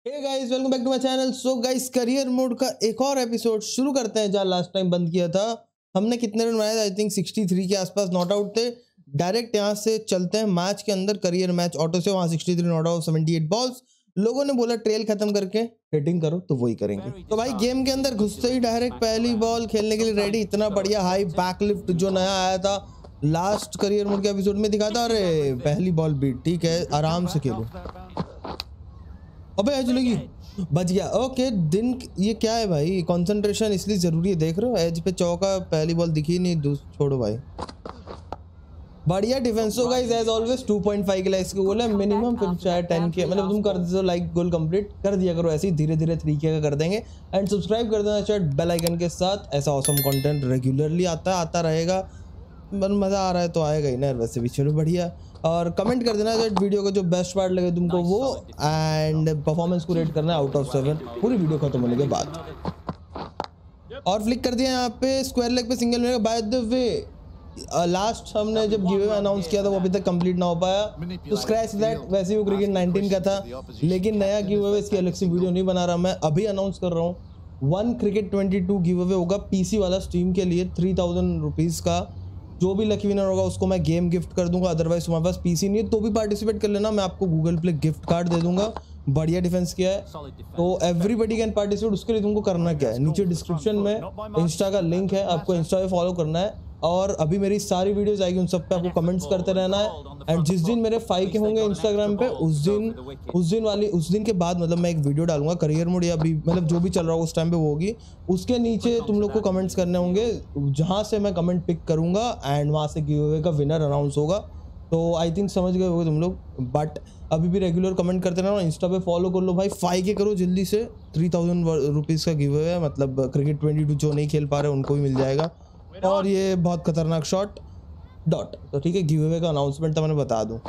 Hey guys, welcome back to my channel. So guys, career mode का एक और episode शुरू करते हैं जहां लास्ट टाइम बंद किया था। हमने कितने रन बनाए थे? आई थिंक 63 के आसपास नॉट आउट थे। डायरेक्ट यहां से चलते हैं मैच के अंदर, करियर मैच ऑटो से। वहां 63 नॉट आउट, 78 बॉल्स। लोगों ने बोला ट्रेल खत्म करके हिटिंग करो, तो वही करेंगे। तो भाई गेम के अंदर घुसते ही डायरेक्ट पहली बॉल खेलने के लिए रेडी। इतना बढ़िया हाई बैकलिफ्ट जो नया आया था लास्ट करियर मोड के एपिसोड में दिखा था। अरे पहली बॉल बीट, ठीक है, आराम से खेलो। अबे एज लगी, बच गया। ओके दिन, ये क्या है भाई? कंसंट्रेशन इसलिए जरूरी है, देख रहे हो एज पे चौका, पहली बॉल दिखी नहीं, छोड़ो भाई। बढ़िया डिफेंस हो गाइस एज ऑलवेज। 2.5 के लाइक्स के गोल है मिनिमम, फिर चाहे 10 के, मतलब तुम कर दो लाइक गोल कंप्लीट कर दिया करो। ऐसे ही धीरे धीरे 3K का कर देंगे। एंड सब्सक्राइब कर देना चैट बेल आइकन के साथ। ऐसा ऑसम कंटेंट रेगुलरली आता रहेगा। मजा आ रहा है तो आएगा ही ना, वैसे भी चलो बढ़िया। और कमेंट कर देना वीडियो का जो बेस्ट पार्ट लगे तुमको वो, एंड परफॉर्मेंस को रेट करना आउट ऑफ 7 पूरी वीडियो खत्म होने के बाद। और फ्लिक कर दिया यहाँ पे स्क्वायर लेग पे सिंगल मिलेगा। बाय द वे लास्ट हमने जब गिव अवे अनाउंस किया था वो अभी तक कंप्लीट ना हो पाया, तो स्क्रैच दैट। वैसे वो क्रिकेट 19 का था, लेकिन नया गिव अवे इसकी अलग से वीडियो नहीं बना रहा मैं, अभी अनाउंस कर रहा हूँ। 1 क्रिकेट 22 गिव अवे होगा पीसी वाला स्ट्रीम के लिए, 3000 रुपीज़ का। जो भी लकी विनर होगा उसको मैं गेम गिफ्ट कर दूंगा। अदरवाइज तुम्हारे पास पीसी नहीं है तो भी पार्टिसिपेट कर लेना, मैं आपको गूगल प्ले गिफ्ट कार्ड दे दूंगा। बढ़िया डिफेंस किया है तो एवरीबडी कैन पार्टिसिपेट। उसके लिए तुमको करना क्या है, नीचे डिस्क्रिप्शन में इंस्टा का लिंक है, आपको इंस्टा पे फॉलो करना है। और अभी मेरी सारी वीडियोस आएगी, उन सब पे आपको कमेंट्स करते रहना है। एंड जिस दिन मेरे 5K होंगे इंस्टाग्राम पे, उस दिन के बाद मतलब मैं एक वीडियो डालूंगा करियर मोड, या अभी मतलब जो भी चल रहा होगा उस टाइम पे वो होगी। उसके नीचे तुम लोग को कमेंट्स करने होंगे, जहां से मैं कमेंट पिक करूंगा एंड वहां से गिव अवे का विनर अनाउंस होगा। तो आई थिंक समझ गए होगे तुम लोग। बट अभी भी रेगुलर कमेंट करते रहना, इंस्टा पे फॉलो कर लो भाई। 5K करो जल्दी से। 3000 रुपीज़ का गिव अवे है, मतलब क्रिकेट 22 जो नहीं खेल पा रहे उनको भी मिल जाएगा। और ये बहुत खतरनाक शॉट डॉट, तो ठीक है, गिव अवे का अनाउंसमेंट तो मैंने बता दूं।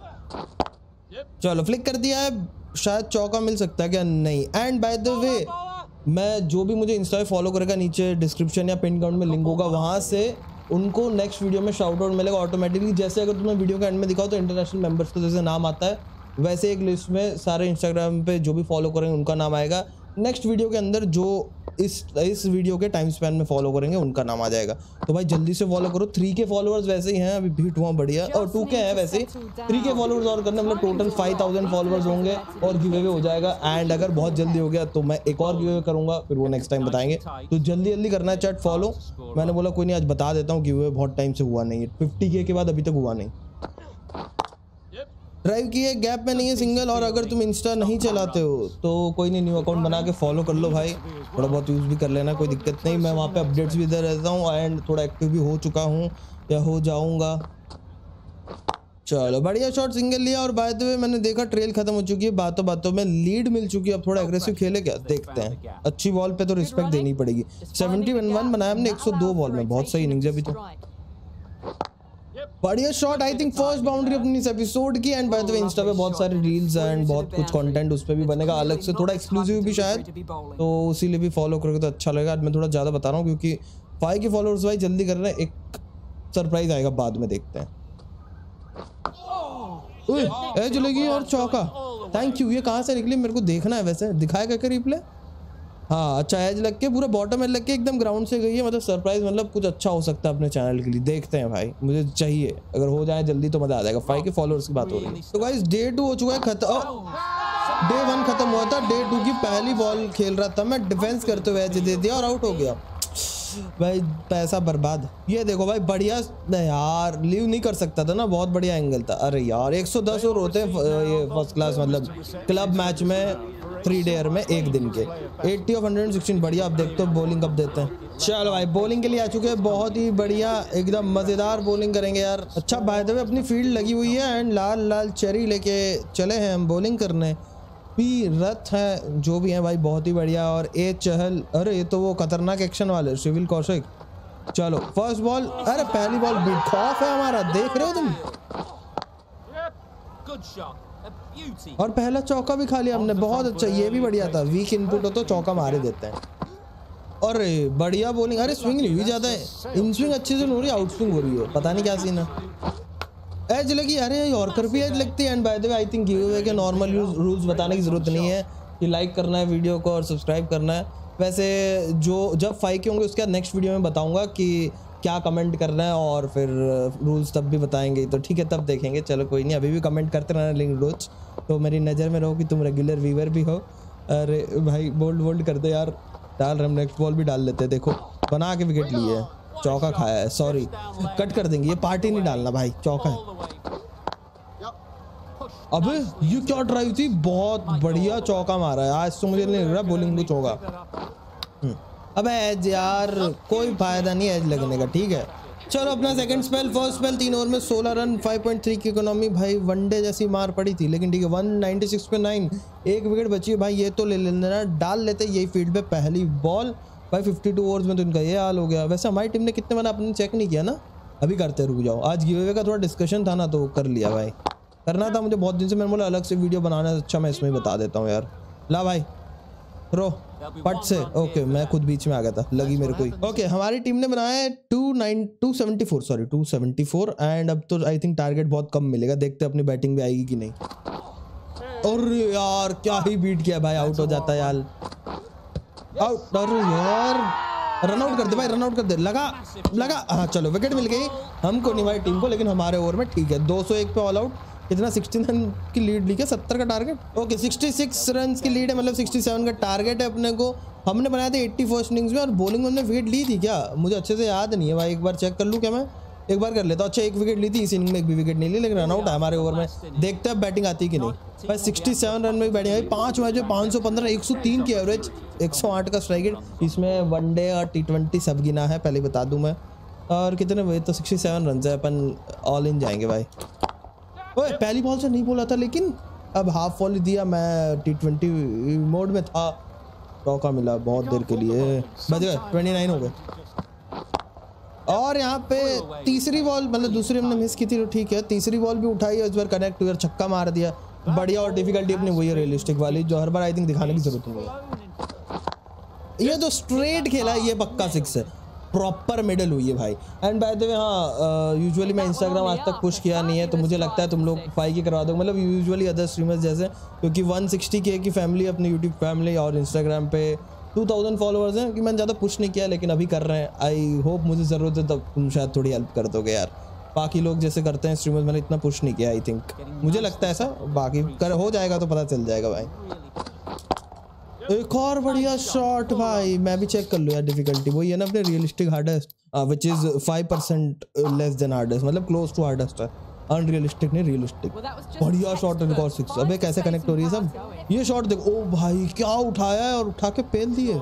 चलो फ्लिक कर दिया है, शायद चौका मिल सकता है क्या? नहीं। एंड बाय द वे मैं जो भी मुझे इंस्टा पे फॉलो करेगा, नीचे डिस्क्रिप्शन या पिन कमेंट में लिंक होगा, वहां से उनको नेक्स्ट वीडियो में शाउट आउट मिलेगा ऑटोमेटिकली। जैसे अगर तुम्हें वीडियो के एंड में दिखाओ तो इंटरनेशनल मेंबर्स का जैसे नाम आता है, वैसे एक लिस्ट में सारे इंस्टाग्राम पे जो भी फॉलो करेंगे उनका नाम आएगा। नेक्स्ट वीडियो के अंदर जो इस वीडियो के टाइम स्पैन में फॉलो करेंगे उनका नाम आ जाएगा। तो भाई जल्दी से फॉलो करो। 3K फॉलोअर्स वैसे ही हैं, अभी बीट हुआ बढ़िया, और 2K है वैसे ही। 3K फॉलोअर्स और करने मतलब टोटल 5000 फॉलोअर्स होंगे और गिव अवे हो जाएगा। एंड अगर बहुत जल्दी हो गया तो मैं एक और गिव अवे करूंगा, फिर वो नेक्स्ट टाइम बताएंगे। तो जल्दी जल्दी करना है चैट फॉलो। मैंने बोला कोई नहीं, आज बता देता हूँ, गिव अवे बहुत टाइम से हुआ नहीं है, 50K के बाद अभी तक हुआ नहीं। ड्राइव की है, गैप में नहीं है सिंगल। और अगर तुम इंस्टा नहीं चलाते हो तो कोई नहीं, न्यू अकाउंट बना के फॉलो कर लो भाई, थोड़ा बहुत यूज़ भी कर लेना, कोई दिक्कत नहीं। मैं वहाँ पे अपडेट्स भी दे रहता हूँ एंड थोड़ा एक्टिव भी हो चुका हूँ या हो जाऊँगा। चलो बढ़िया शॉट सिंगल लिया। और बाय द वे मैंने देखा ट्रेल खत्म हो चुकी है, बातों बातों में लीड मिल चुकी है। अब थोड़ा एग्रेसिव खेले क्या, देखते हैं। अच्छी बॉल पे तो रिस्पेक्ट देनी पड़ेगी। 71 बनाया हमने 102 बॉल में, बहुत सही इनिंग्स अभी तो। बढ़िया shot, I think first boundary अपनी इस एपिसोड की। And by the way Insta पे बहुत सारे रील्स एंड बहुत कुछ कंटेंट उस पर भी बनेगा अलग से, थोड़ा एक्सक्लूसिव भी शायद, तो इसीलिए भी फॉलो करोगे तो अच्छा लगेगा। मैं थोड़ा ज़्यादा बता रहा हूँ क्योंकि 5K फॉलोअर्स भाई जल्दी कर रहे हैं, एक सरप्राइज आएगा बाद में, देखते हैं। एज लगी और चौका, थैंक यू। ये कहाँ से निकली मेरे को देखना है, वैसे दिखाएगा क्या रिप्ले? हाँ अच्छा, एज लग के पूरा बॉटम एज लग के एकदम ग्राउंड से गई है, मतलब सरप्राइज, मतलब कुछ अच्छा हो सकता है अपने चैनल के लिए। देखते हैं भाई, मुझे चाहिए, अगर हो जाए जल्दी तो मजा आ जाएगा। 5K फॉलोअर्स की बात हो रही है। तो गाइस डे 2 हो चुका है खत्म। डे 1 खत्म हुआ था, डे 2 की पहली बॉल खेल रहा था मैं, डिफेंस करते हुए एज दे दिया और आउट हो गया भाई, पैसा बर्बाद। ये देखो भाई बढ़िया यार, लीव नहीं कर सकता था ना, बहुत बढ़िया एंगल था। अरे यार 110 ओवर होते हैं ये फर्स्ट क्लास, मतलब क्लब मैच में 3 डेयर में एक दिन के। 80 ऑफ 116 बढ़िया। अब देखते हो बॉलिंग कब देते हैं। चलो भाई बॉलिंग के लिए आ चुके हैं, बहुत ही बढ़िया एकदम मज़ेदार बॉलिंग करेंगे यार। अच्छा बाय द वे अपनी फील्ड लगी हुई है एंड लाल लाल चेरी लेके चले हैं हम बॉलिंग करने। पी रथ है जो भी है भाई, बहुत ही बढ़िया। और ए चहल, अरे ये तो वो खतरनाक एक्शन वाले सिविल कौशिक। चलो फर्स्ट बॉल, अरे पहली बॉल बीट, खौफ है हमारा, देख रहे हो तुम। और पहला चौका भी खा लिया हमने, बहुत अच्छा। ये भी बढ़िया था, वीक इनपुट हो तो चौका मारे देते हैं। अरे बढ़िया बॉलिंग, अरे स्विंग नहीं हुई ज्यादा है, इन स्विंग अच्छे से नहीं हो रही, आउट स्विंग हो रही है, पता नहीं क्या सीन है। एज लगी, अरे यॉर्कर भी एज लगती है। And by the way I think give away के नॉर्मल रूल्स बताने की जरूरत नहीं है, कि लाइक करना है वीडियो को और सब्सक्राइब करना है। वैसे जो जब 5 के होंगे उसके बाद नेक्स्ट वीडियो में बताऊंगा कि क्या कमेंट करना है और फिर रूल्स तब भी बताएंगे, तो ठीक है तब देखेंगे। चलो कोई नहीं, अभी भी कमेंट करते रहना लिंक रोज, तो मेरी नज़र में रहो कि तुम रेगुलर व्यूअर भी हो। अरे भाई बोल्ड कर दे यार, डाल रहे हम, नेक्स्ट बॉल भी डाल लेते हैं। देखो बना के विकेट लिए है, चौका खाया है, सॉरी कट कर देंगे, ये पार्टी नहीं डालना भाई, चौका है। अबे ये क्या ड्राइव थी, बहुत बढ़िया चौका मारा है आज तो, मुझे नहीं लग रहा बॉलिंग को चौका। अबे एज यार, कोई फायदा नहीं एज लगने का, ठीक है। चलो अपना second spell, first spell 3 over में 16 रन 5.3 की इकोनॉमी। भाई वनडे जैसी मार पड़ी थी, लेकिन ठीक है 196 पे 9, एक विकेट बची है भाई, ये तो ले लेना, डाल लेते यही फील्ड पे पहली बॉल। भाई 52 ओवर्स में तो इनका ये हाल हो गया। वैसे हमारी टीम ने कितने बना आपने चेक नहीं किया ना, अभी करते, रुक जाओ। आज गिव अवे का थोड़ा डिस्कशन था ना, तो कर लिया भाई, करना था मुझे बहुत दिन से, मैंने बोला अलग से वीडियो बनाना है, अच्छा मैं इसमें बता देता हूँ यार। ला भाई रो पट से, ओके मैं खुद बीच में आ गया था, लगी मेरे को। ओके हमारी टीम ने बनाया है 274 एंड अब तो आई थिंक टारगेट बहुत कम मिलेगा, देखते हैं अपनी बैटिंग भी आएगी कि नहीं। और यार क्या ही बीट किया भाई, आउट हो जाता है यार, आउट। अरे यार रन आउट कर दे भाई, रन आउट कर दे, लगा। हाँ चलो विकेट मिल गई हमको नहीं भाई टीम को, लेकिन हमारे ओवर में ठीक है 201 पे ऑल आउट। कितना 69 रन की लीड ली क्या, 70 का टारगेट। ओके 66 रन की लीड है, मतलब 67 का टारगेट है अपने को। हमने बनाया था 80 फर्स्ट इनिंग्स में, और बॉलिंग में हमने विकेट ली थी क्या, मुझे अच्छे से याद नहीं है भाई, एक बार चेक कर लूँ क्या मैं, एक बार कर लेता हूँ। अच्छा एक विकेट ली थी इस इनिंग में, एक भी विकेट नहीं ली, लेकिन रन आउट है हमारे ओवर में। देखते हैं बैटिंग आती कि नहीं भाई। 67 रन में बैटिंग आई, 5 मैच में 515, 103 की एवरेज, 108 का स्ट्राइक रेट। इसमें वनडे और T20 सब गिना है, पहले बता दूं मैं। और कितने हुए तो 67 रन है, अपन ऑल इन जाएंगे भाई। ओए पहली बॉल से नहीं बोला था, लेकिन अब हाफ वॉली दिया, मैं T20 मोड में था, चौका मिला बहुत देर के लिए, बच गए 29 हो गए। और यहाँ पे तीसरी बॉल, मतलब दूसरी हमने मिस की थी तो ठीक है, तीसरी बॉल भी उठाई और इस बार कनेक्ट हुई और छक्का मार दिया, बढ़िया। और डिफिकल्टी अपनी वही है रियलिस्टिक वाली, जो हर बार आई थिंक दिखाने की जरूरत नहीं है। ये जो स्ट्रेट खेला है ये पक्का 6 है, प्रॉपर मिडल हुई है भाई। एंड बाय द वे हाँ, यूजुअली मैं इंस्टाग्राम आज तक पुश किया नहीं है, तो मुझे लगता है तुम लोग 5 की करवा दो, मतलब यूजुअली अदर स्ट्रीमर्स जैसे, क्योंकि 160K की फैमिली अपनी यूट्यूब फैमिली, और इंस्टाग्राम पे 2000 फॉलोअर्स हैं, कि मैंने ज़्यादा पुश नहीं किया, लेकिन अभी कर रहे हैं। आई होप मुझे ज़रूरत है तब तुम शायद थोड़ी हेल्प कर दोगे यार, बाकी लोग जैसे करते हैं स्ट्रीमर्स, मैंने इतना पुश नहीं किया आई थिंक, मुझे लगता है ऐसा, बाकी कर हो जाएगा तो पता चल जाएगा भाई। एक और बढ़िया शॉट भाई, मैं भी चेक कर लूँ यार, डिफिकल्टी वही है ना अपने realistic hardest, which is 5% less than hardest, मतलब क्लोज टू हार्डेस्ट है, अनरियलिस्टिक नहीं रियलिस्टिक। बढ़िया शॉट है, रिकॉर्ड 6। अबे कैसे कनेक्ट हो रही है सब, ये शॉट देखो, ओ भाई क्या उठाया है और उठा के पेल दिए।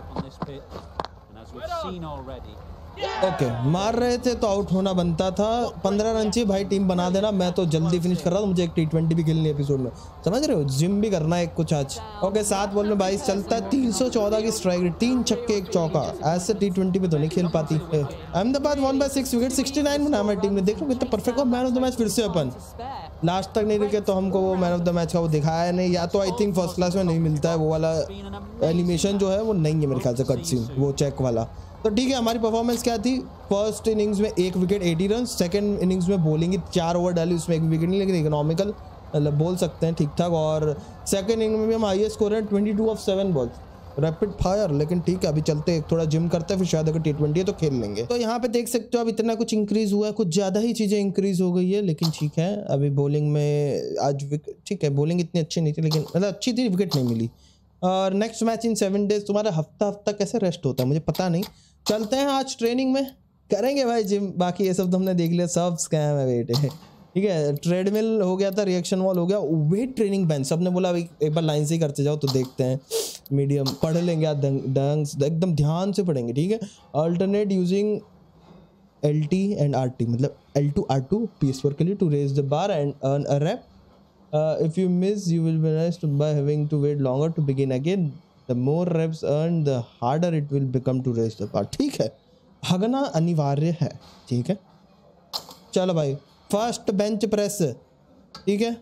ओके मार रहे थे तो आउट होना बनता था। 15 रन चाहिए भाई, टीम बना देना, मैं तो जल्दी फिनिश कर रहा हूँ, मुझे एक T20 भी खेलनी है एपिसोड में, समझ रहे हो, जिम भी करना है कुछ आज। ओके 7 बॉल में 22 चलता है, 314 की स्ट्राइक रेट, 3 छक्के 1 चौका, ऐसे T20 में तो नहीं खेल पाती। अहमदाबाद 1/6 विकेट, 69 बना हमारी टीम ने, देखो कितना परफेक्ट। और मैन ऑफ द मैच फिर से अपन लास्ट तक नहीं रुके, तो हमको वो मैन ऑफ द मैच का वो दिखाया नहीं, या तो आई थिंक फर्स्ट क्लास में नहीं मिलता है वो वाला एनिमेशन जो है, वो नहीं है मेरे ख्याल से कट सीन, वो चेक वाला। तो ठीक है हमारी परफॉर्मेंस क्या थी, फर्स्ट इनिंग्स में 1 विकेट 80 रन, सेकंड इनिंग्स में बॉलिंग 4 ओवर डाली, उसमें 1 विकेट नहीं, लेकिन इकोनॉमिकल मतलब बोल सकते हैं ठीक ठाक। और सेकंड इनिंग में भी हम हाईएस्ट स्कोर हैं 22 ऑफ 7 बॉल, रैपिड फायर। लेकिन ठीक है अभी चलते थोड़ा जिम करते हैं, फिर शायद अगर T20 है तो खेल लेंगे। तो यहाँ पे देख सकते हो अब इतना कुछ इंक्रीज हुआ है, कुछ ज़्यादा ही चीज़ें इंक्रीज हो गई है, लेकिन ठीक है। अभी बॉलिंग में आज ठीक है, बॉलिंग इतनी अच्छी नहीं थी, लेकिन मतलब अच्छी थी, विकेट नहीं मिली। और नेक्स्ट मैच इन 7 डेज, तुम्हारा हफ्ता कैसे रेस्ट होता है मुझे पता नहीं। चलते हैं आज ट्रेनिंग में, करेंगे भाई जिम, बाकी ये सब तो हमने देख लिया, सब स्कैम है बेटे, ठीक है। ट्रेडमिल हो गया था, रिएक्शन वॉल हो गया, वेट ट्रेनिंग बेंच, सबने बोला भाई एक बार लाइन से ही करते जाओ, तो देखते हैं मीडियम पढ़ लेंगे यार, एकदम ध्यान से पढ़ेंगे, ठीक है। Alternate using LT and RT, मतलब L2 R2 peacefully to raise the bar and earn a rep. If you miss, you will be penalized by having to wait longer to begin again. The more reps earned, the harder it will become to raise the bar. ठीक है, भागना अनिवार्य है, ठीक है। चलो भाई first bench press, ठीक है।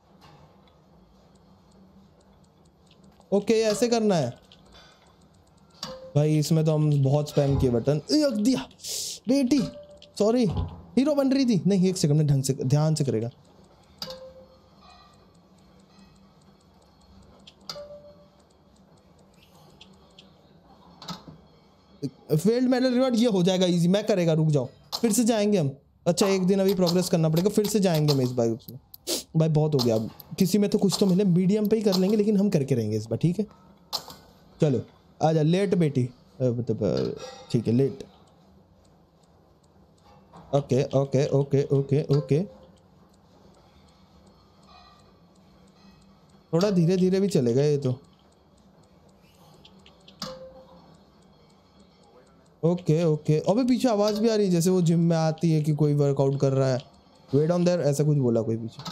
ओके ऐसे करना है भाई, इसमें तो हम बहुत स्पैम किए बटन, दिया बेटी, सॉरी हीरो बन रही थी, नहीं 1 सेकंड में ढंग से ध्यान से करेगा। फेल्ड मेडल रिवॉर्ड ये हो जाएगा इजी, मैं करेगा, रुक जाओ, फिर से जाएंगे हम। अच्छा एक दिन अभी प्रोग्रेस करना पड़ेगा, फिर से जाएंगे हम इस बार उसमें। भाई बहुत हो गया, अब किसी में तो कुछ तो मिले, मीडियम पे ही कर लेंगे लेकिन हम करके रहेंगे इस बार, ठीक है। चलो आजा लेट बेटी, मतलब ठीक है late. Okay okay okay okay okay, थोड़ा धीरे धीरे भी चलेगा ये तो। ओके ओके, अबे पीछे आवाज भी आ रही है जैसे वो जिम में आती है कि कोई वर्कआउट कर रहा है। वेट ऑन देयर, ऐसा कुछ बोला कोई पीछे।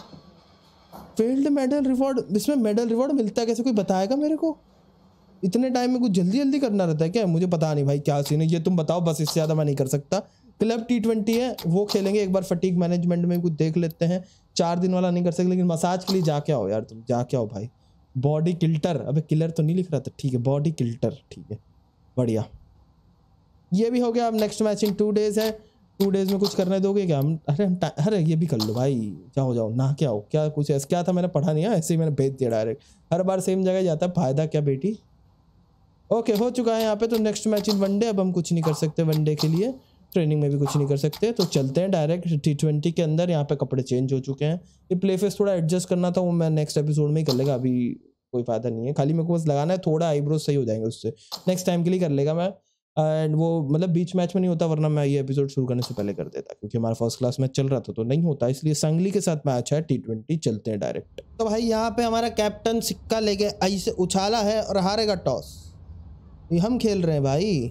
फेल्ड मेडल रिवॉर्ड, इसमें मेडल रिवॉर्ड मिलता है कैसे, कोई बताएगा मेरे को? इतने टाइम में कुछ जल्दी जल्दी करना रहता है क्या? मुझे पता नहीं भाई क्या सीन है, ये तुम बताओ बस, इससे ज़्यादा मैं नहीं कर सकता। क्लब T20 है वो खेलेंगे एक बार, फटीग मैनेजमेंट में कुछ देख लेते हैं। 4 दिन वाला नहीं कर सकते, लेकिन मसाज के लिए जाके आओ यार, तुम जाके आओ भाई। बॉडी किल्टर, अबे किलर तो नहीं लिख रहा था, ठीक है बॉडी किल्टर, ठीक है बढ़िया। ये भी हो गया। अब नेक्स्ट मैच इन 2 डेज है, 2 डेज में कुछ करने दोगे क्या हम? अरे ये भी कर लो भाई, जाओ जाओ ना, क्या हो क्या, कुछ ऐसा क्या था मैंने पढ़ा नहीं है, ऐसे ही मैंने भेज दिया डायरेक्ट। हर बार सेम जगह जाता है, फायदा क्या बेटी। ओके हो चुका है यहाँ पे, तो नेक्स्ट मैच इन 1 डे। अब हम कुछ नहीं कर सकते 1 डे के लिए, ट्रेनिंग में भी कुछ नहीं कर सकते, तो चलते हैं डायरेक्ट T20 के अंदर। यहाँ पे कपड़े चेंज हो चुके हैं, ये प्ले फेस थोड़ा एडजस्ट करना था, वो मैं नेक्स्ट एपिसोड में ही कर लेगा, अभी कोई फायदा नहीं है। खाली मेरे को बस लगाना है, थोड़ा आईब्रोज सही हो जाएंगे उससे, नेक्स्ट टाइम के लिए कर लेगा मैं। एंड वो मतलब बीच मैच में नहीं होता, वरना मैं ये एपिसोड शुरू करने से पहले कर देता, क्योंकि हमारा फर्स्ट क्लास मैच चल रहा था तो नहीं होता, इसलिए संगली के साथ मैच है T20। चलते हैं डायरेक्ट। तो भाई यहाँ पे हमारा कैप्टन सिक्का लेके ऐसे उछाला है और हारेगा टॉस। ये हम खेल रहे हैं भाई,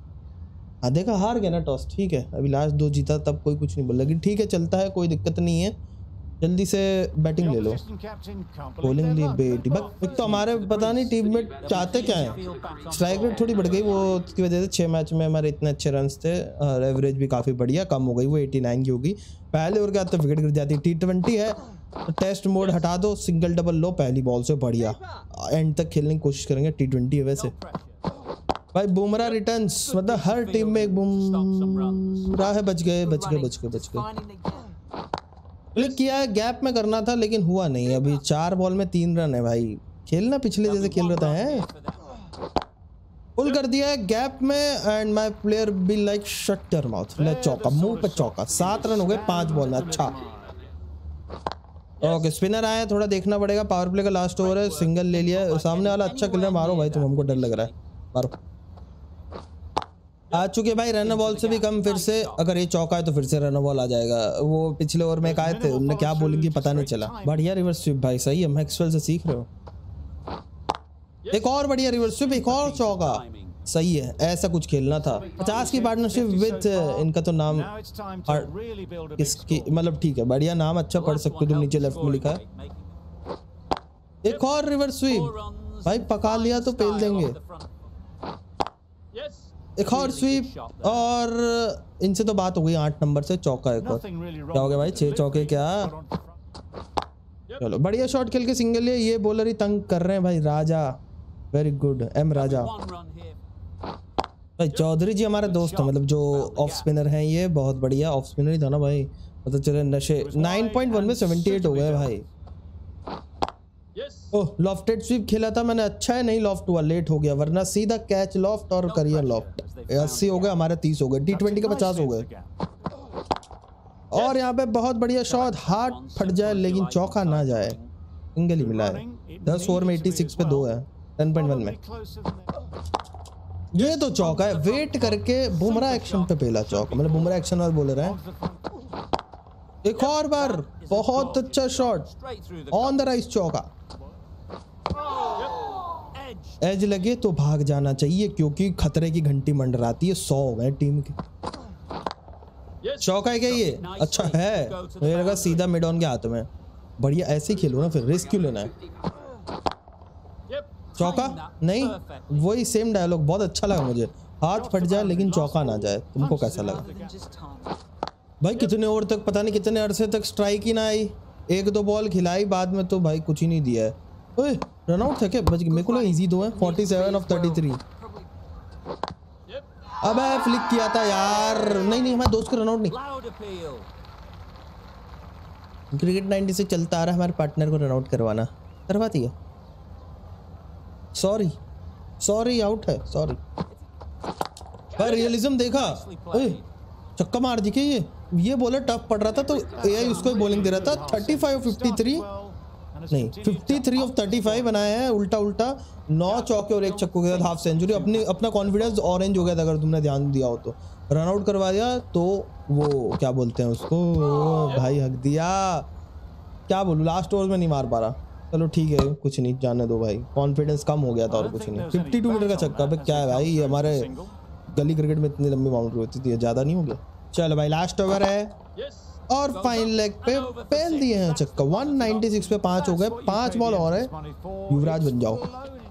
हाँ देखा हार गया ना टॉस, ठीक है। अभी लास्ट 2 जीता तब कोई कुछ नहीं बोल, लेकिन ठीक है चलता है, कोई दिक्कत नहीं है। जल्दी से बैटिंग ले लो, बॉलिंग ली बेटी। बस एक तो हमारे पता नहीं टीम में चाहते क्या है, स्ट्राइक रेट थोड़ी बढ़ गई, वो उसकी वजह से 6 मैच में हमारे इतने अच्छे रन्स थे, और एवरेज भी काफ़ी बढ़िया कम हो गई, वो 89 की होगी। पहले और क्या तो विकेट गिर जाती। T20 है तो टेस्ट मोड हटा दो, सिंगल डबल लो पहली बॉल से, बढ़िया एंड तक खेलने की कोशिश करेंगे। T20 है वैसे भाई। बुमराह रिटर्न्स, मतलब हर टीम में एक बुमराह है। बच गए बच गए बच गए बच गए। क्लिक किया है, गैप में करना था लेकिन हुआ नहीं। अभी 4 बॉल में 3 रन है भाई, खेलना पिछले जैसे खेल रहा है। पुल कर दिया है गैप में, and my player be like shut your mouth. ले चौका, मुंह पे चौका। 7 रन हो गए 5 बॉल में, अच्छा। ओके स्पिनर आया, थोड़ा देखना पड़ेगा। पावर प्ले का लास्ट ओवर है, सिंगल ले लिया। सामने वाला अच्छा खेल रहा है, मारो भाई तुम, हमको डर लग रहा है, मारो। आ चुके भाई रन बॉल से भी कम, फिर से अगर ये चौका है तो फिर से रन बॉल आ जाएगा। वो पिछले ओवर में एक आए थे, उनने क्या बोलेंगे पता नहीं चला। बढ़िया रिवर्स स्वीप भाई, सही है, मैक्सवेल से सीख रहे हो। एक और बढ़िया रिवर्स स्वीप, एक और चौका, सही है। ऐसा कुछ खेलना था। 50 की पार्टनरशिप विद, इनका तो नाम इसकी मतलब ठीक है, बढ़िया नाम, अच्छा पढ़ सकते हो तुम, नीचे लेफ्ट में लिखा है। एक और रिवर्स स्वीप भाई, पका लिया तो पेल देंगे। एक और स्वीप, और इनसे तो बात हो गई। 8 नंबर से चौका एक और, क्या हो गया भाई, 6 चौके क्या। चलो बढ़िया शॉट खेल के सिंगल है। ये बॉलर ही तंग कर रहे हैं भाई। Raja, very good, M Raja भाई। चौधरी जी हमारे दोस्त हैं, मतलब जो ऑफ स्पिनर हैं, ये बहुत बढ़िया ऑफ स्पिनर ही था ना भाई, मतलब चले नशे। 9.1 में 78 हो गए भाई। ओह लॉफ्टेड स्वीप खेला था मैंने, अच्छा है नहीं लॉफ्ट हुआ, लेट हो गया, वरना सीधा कैच लॉफ्ट और करियर लॉफ्ट। 80 हो गए हमारे, 30 हो गए। T20 का 50 हो गए। और यहाँ पे बहुत बढ़िया शॉट, हाथ फट जाए लेकिन चौका ना जाए, सिंगल ही मिला है। 10 ओवर में 86 पे 2 है, 10.1 में। ये तो चौका है, वेट करके बुमराह एक्शन पे पहला चौका, मतलब बुमराह एक्शन और बोलर है। एक और बार बहुत अच्छा शॉट, ऑन द राइट चौका। एज लगे तो भाग जाना चाहिए, क्योंकि खतरे की घंटी मंडराती है। 100 हो गए टीम के। चौका है क्या ये? अच्छा है, मुझे लगा सीधा मिड ऑन के हाथ में। बढ़िया, ऐसे ही खेलो ना, फिर रिस्क क्यों लेना है। चौका नहीं, वही सेम डायलॉग, बहुत अच्छा लगा मुझे। हाथ फट जाए लेकिन चौका ना जाए, तुमको कैसा लगा भाई? कितने ओवर तक, पता नहीं कितने अरसे तक स्ट्राइक ही ना आई। 1-2 बॉल खिलाई, बाद में तो भाई कुछ ही नहीं दिया है। ओए रन आउट था क्या? बच गया, मेरे को लगा इजी 2 है। 47 ऑफ 33। अबे फ्लिक किया था यार, नहीं हमारे दोस्त को रन आउट नहीं। क्रिकेट 90 से चलता आ रहा है, हमारे पार्टनर को रन आउट करवाना, करवाती है। सॉरी आउट है, सॉरी। पर रियलिज्म देखा, ओए चक्का मार दी क्या ये बॉलर टफ पड़ रहा था तो एआई उसको ही बॉलिंग दे रहा था। 35 ऑफ 53 नहीं 53 ऑफ 35 बनाया है, उल्टा उल्टा 9 चौके और 1 छक्कों के साथ हाफ सेंचुरी। अपना कॉन्फिडेंस ऑरेंज हो गया था अगर तुमने ध्यान दिया हो तो। रन आउट करवा दिया तो वो क्या बोलते हैं उसको, भाई हक दिया, क्या बोलूं, लास्ट ओवर में नहीं मार पा रहा। चलो ठीक है, कुछ नहीं, जाने दो भाई, कॉन्फिडेंस कम हो गया था और कुछ नहीं। 52 मीटर का छक्का पे क्या है भाई, हमारे गली क्रिकेट में इतनी लंबी बाउंड्री होती थी, ज़्यादा नहीं हो गया। चलो भाई लास्ट ओवर है और फाइनल लेग पे पहल दिए हैं छक्का। 196 पे 5 हो गए, 5 बॉल और है, युवराज बन जाओ।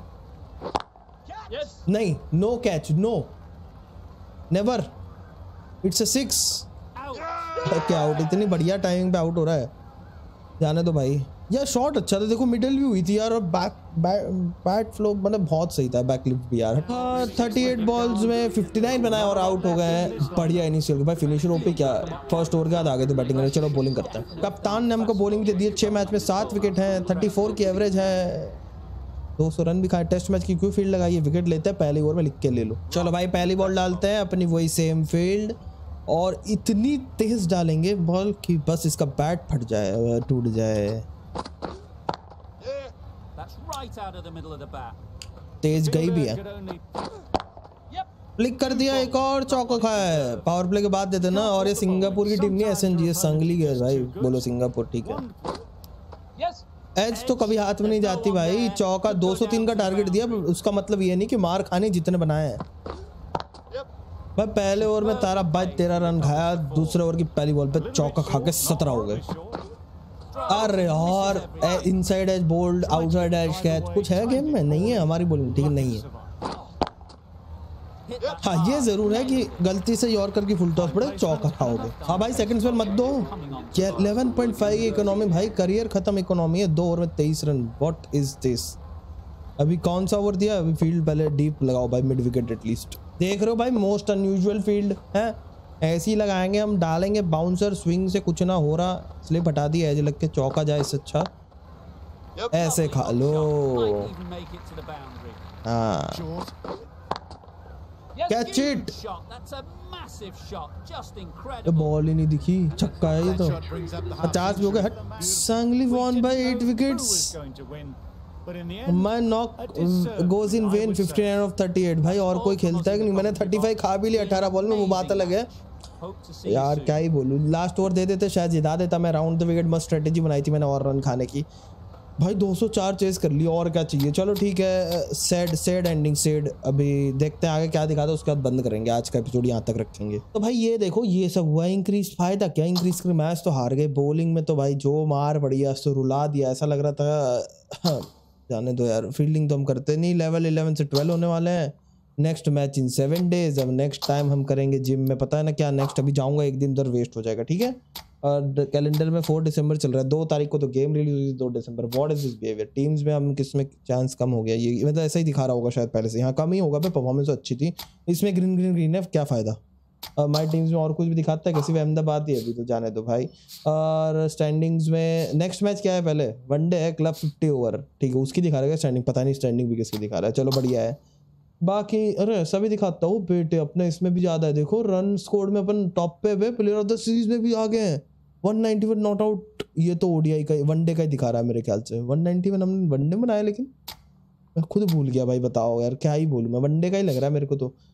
नहीं, no catch, no never, it's a 6। क्या आउट, इतनी बढ़िया टाइमिंग पे आउट हो रहा है, जाने दो भाई। यार शॉट अच्छा था, देखो मिडल भी हुई थी यार, और बैट फ्लो मतलब बहुत सही था, बैक लिफ्ट भी यार। 38 बॉल्स में 59 बनाए और आउट हो गए हैं। बढ़िया इनिशियल भाई, फिनिशर ओपी क्या, फर्स्ट ओवर के बाद आ गए थे बैटिंग करने। चलो बॉलिंग करते हैं। कप्तान ने हमको बॉलिंग दे दी, 6 मैच में 7 विकेट हैं, 34 की एवरेज है, 200 रन भी खाए। टेस्ट मैच की क्यों फील्ड लगाई है, विकेट लेते हैं पहली ओवर में, लिख के ले लो। चलो भाई पहली बॉल डालते हैं अपनी वही सेम फील्ड, और इतनी तेज डालेंगे बॉल कि बस इसका बैट फट जाए, टूट जाए। तेज गई भी है, फ्लिक कर दिया, एक और चौका खाया है। पावर प्ले के बाद देते ना। और ये सिंगापुर की टीम नहीं, एसएनजी संगली है भाई, बोलो सिंगापुर, ठीक है। एज तो कभी हाथ में नहीं जाती भाई। चौका 203 का टारगेट दिया, उसका मतलब ये नहीं कि मार खाने जितने बनाए हैं भाई। पहले ओवर में तारा भाई 13 रन खाया, दूसरे ओवर की पहली बॉल पे चौका खा के 17 हो गए। अरे यार, inside edge bowled, outside edge catch, कुछ है गेम में? नहीं है हमारी बॉलिंग, ठीक नहीं है। हाँ ये जरूर है कि गलती से यॉर्कर की फुल टॉस पड़े, चौका खाओगे। हाँ भाई सेकंड्स में मत दो। 11.5 की इकोनॉमी भाई, करियर खत्म इकोनॉमी है। 2 ओवर में 23 रन, व्हाट इज दिस। अभी कौन सा ओवर दिया, अभी फील्ड पहले डीप लगाओ भाई, मिड विकेट एटलीस्ट। देख रहे हो भाई, मोस्ट अनयूजुअल फील्ड है, ऐसे ही लगाएंगे हम, डालेंगे बाउंसर, स्विंग से कुछ ना हो रहा, स्लिप हटा दी, एज लग के चौका जाए, इससे अच्छा ऐसे खा लो। हाँ कैच इट, बॉल ही नहीं दिखी, छक्का है ये तो। 50 भी हो गए। हट, Sangli won by 8 wickets, my knock goes in vain. 59 off 38 भाई, और कोई खेलता है कि नहीं? मैंने 35 खा भी लिया 18 बॉल में, वो बात अलग है यार, क्या ही बोलूं। लास्ट ओवर दे देते शायद जिता देता मैं। राउंड द विकेट मस्त स्ट्रेटेजी बनाई थी मैंने और रन खाने की भाई। 204 चेस कर लिया, और क्या चाहिए। चलो ठीक है, सैड एंडिंग, सैड। अभी देखते हैं आगे क्या दिखाता है, उसके बाद बंद करेंगे आज का एपिसोड, यहाँ तक रखेंगे। तो भाई ये देखो, ये सब हुआ इंक्रीज, फायदा क्या इंक्रीज कर, मैच तो हार गए। बॉलिंग में तो भाई जो मार पड़ी है, तो रुला दिया, ऐसा लग रहा था। जाने दो यार, फील्डिंग तो हम करते नहीं। लेवल 11 से 12 होने वाले हैं। Next match in 7 days. अब नेक्स्ट टाइम हम करेंगे जिम में, पता है ना क्या नेक्स्ट। अभी जाऊंगा, एक दिन उधर वेस्ट हो जाएगा, ठीक है। और कैलेंडर में 4 दिसंबर चल रहा है, 2 तारीख को तो गेम रिलीज हुई, 2 दिसंबर। What is this behaviour. Teams में हम किस में चांस कम हो गया, ये मतलब ऐसा ही दिखा रहा होगा शायद पहले से। यहाँ कम ही होगा, परफॉर्मेंस तो अच्छी थी। इसमें ग्रीन ग्रीन ग्रीन है, क्या फायदा। माई टीम्स में और कुछ भी दिखाता है, किसी भी अहमदाबाद ही अभी तो, जाने दो भाई। और स्टैंडिंग्स में नेक्स्ट मैच क्या है, पहले वनडे है, क्लब 50 ओवर, ठीक है, उसकी दिखा रहा है स्टैंडिंग, पता नहीं स्टैंडिंग भी किसकी दिखा रहा है। चलो बढ़िया है। बाकी अरे सभी दिखाता हूँ बेटे, अपने इसमें भी ज़्यादा है। देखो रन स्कोर में अपन टॉप पे है, प्लेयर ऑफ द सीरीज में भी आ गए हैं। 191 नॉट आउट, ये तो ओडीआई का, वनडे का ही दिखा रहा है मेरे ख्याल से। 191 हमने वनडे में बनाया, लेकिन मैं खुद भूल गया भाई, बताओ यार क्या ही बोलूँ मैं, वनडे का ही लग रहा है मेरे को तो।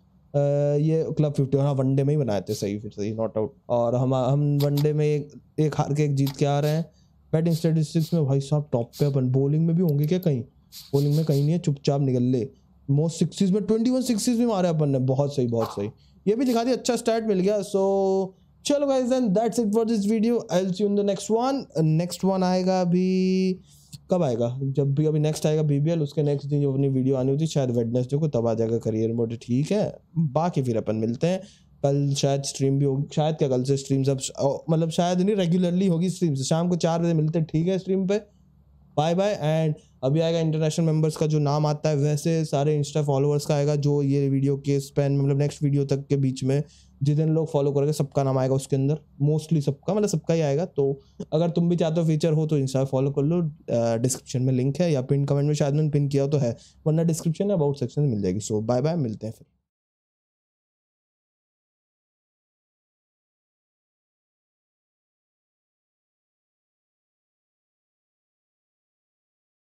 ये क्लब 50, हाँ वनडे में ही बनाए थे, सही, फिर सही, नॉट आउट। और हम वनडे में एक हार के एक जीत के आ रहे हैं। बैटिंग स्टैटिस्टिक्स में भाई साहब टॉप पे अपन। बॉलिंग में भी होंगे क्या कहीं? बॉलिंग में कहीं नहीं है, चुपचाप निकल ले। मोस्ट सिक्सेस में 21 सिक्सेस भी मारे अपन ने, बहुत सही बहुत सही। ये भी दिखा दिया, अच्छा स्टार्ट मिल गया। सो चलो guys, then that's it for this video. I will see you in the next one. Next one आएगा अभी, कब आएगा, जब भी अभी नेक्स्ट आएगा बीबीएल, उसके नेक्स्ट दिन जो अपनी वीडियो आनी होती शायद वेडनेसडे को, तब आ जाएगा करियर मोड, ठीक है। बाकी फिर अपन मिलते हैं कल, शायद स्ट्रीम भी होगी, शायद क्या कल से स्ट्रीम सब मतलब शायद नहीं, रेगुलरली होगी स्ट्रीम। शाम को 4 बजे मिलते हैं, ठीक है, स्ट्रीम पे। Bye bye. एंड अभी आएगा इंटरनेशनल मेंबर्स का जो नाम आता है, वैसे सारे इंस्टा फॉलोअर्स का आएगा, जो ये वीडियो के स्पैन मतलब नेक्स्ट वीडियो तक के बीच में जितने लोग फॉलो करेंगे सबका नाम आएगा उसके अंदर, मोस्टली सबका, मतलब सबका ही आएगा। तो अगर तुम भी चाहते हो फीचर हो तो इंस्टा फॉलो कर लो, डिस्क्रिप्शन में लिंक है, या पिन कमेंट में शायद मैंने पिन किया हो तो है, वरना डिस्क्रिप्शन या अबाउट सेक्शन में मिल जाएगी। सो बाय बाय, मिलते हैं फिर।